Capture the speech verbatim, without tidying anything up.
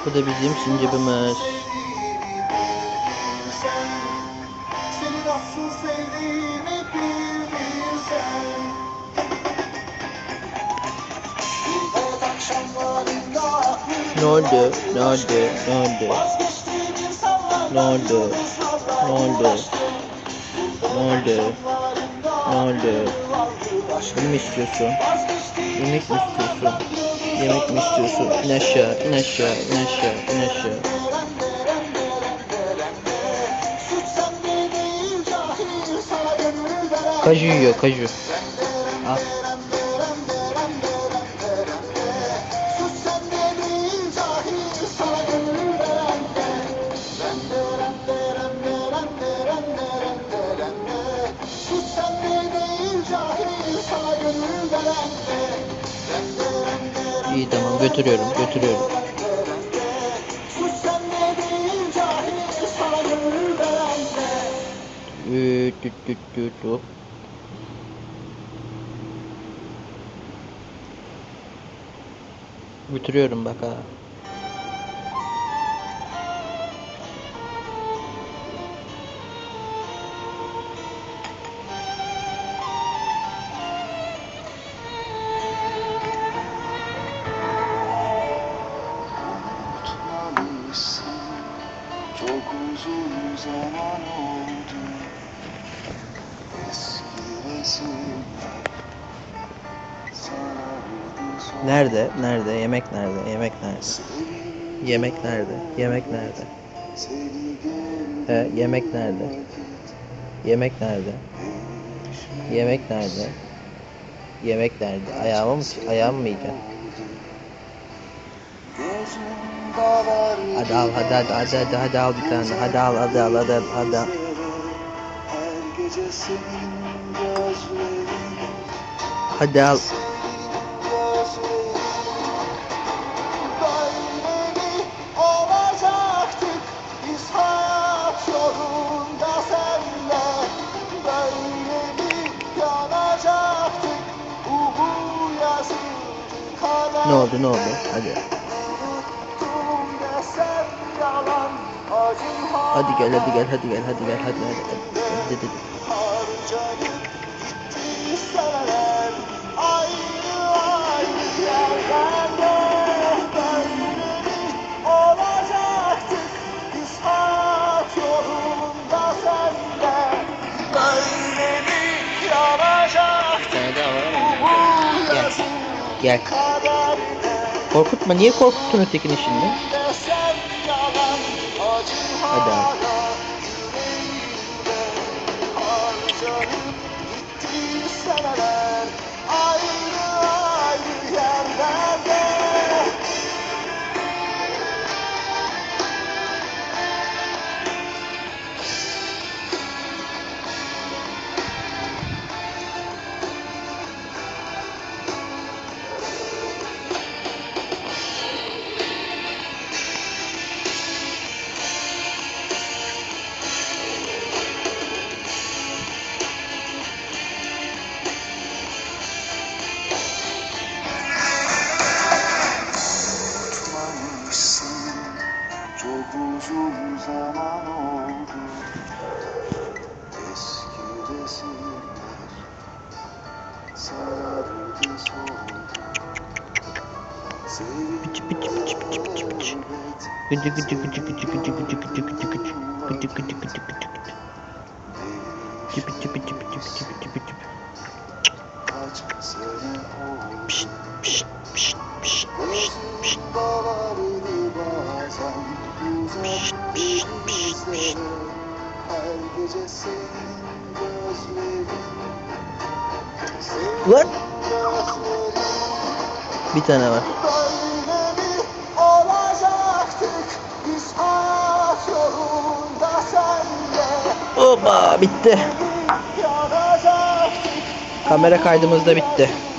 Bu da bizim sincapımız. Ne oldu? Ne oldu? Ne oldu? Ne oldu? Ne oldu? Ne oldu? Ne oldu? Ne mi istiyorsun? Yemek mi istiyorsun? Yemek mi istiyorsun? İn aşağı, in aşağı, in aşağı, in aşağı. Kaju yiyor, kaju. Al. İyi, tamam, götürüyorum, götürüyorum. Üt, üt, üt, üt, hop. Götürüyorum bak ha. Çok uzun zaman oldu. Eski resimler sarardı son. Nerede? Nerede? Yemek nerede? Yemek nerede? Yemek nerede? Yemek nerede? He, yemek nerede? Yemek nerede? Yemek nerede? Yemek nerede? Ayağımı mı, ayağımı mı yiyeceksin? Hadi al, hadi hadi hadi hadi hadi al bir tane. Hadi al, hadi al, hadi al, hadi al. Hadi al. Ne oldu, ne oldu? Hadi. Hadi gel, hadi gel, hadi gel, hadi gel, hadi hadi hadi. Hadi, hadi. Gel. Gel. Korkutma. Niye korkuttun ötekini şimdi? Hadi abi. Çok uzun zaman oldu. Eski resimler sarardı soldu. Piç piç piç piç piç piç. Gıcı gıcı gıcı gıcı gıcı gıcı gıcı gıcı gıcı. Gıcı gıcı gıcı gıcı gıcı. Piç piç piç piç piç piç piç. Kaç sene oldu. Pişt pişt pişt pişt pişt pişt. Gözümde bazen Pişt pişt pişt pişt. her gece senin gözlerin. Lan! Bir tane var. Oba, bitti. Kamera kaydımız da bitti.